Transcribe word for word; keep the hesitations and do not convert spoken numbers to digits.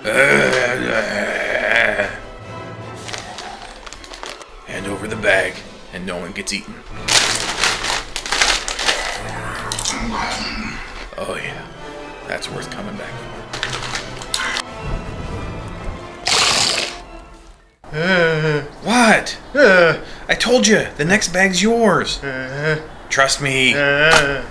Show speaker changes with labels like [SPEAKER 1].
[SPEAKER 1] Hand over the bag, and no one gets eaten. Oh yeah, that's worth coming back for. Uh, what? Uh, I told you, the next bag's yours. Uh, Trust me. Uh,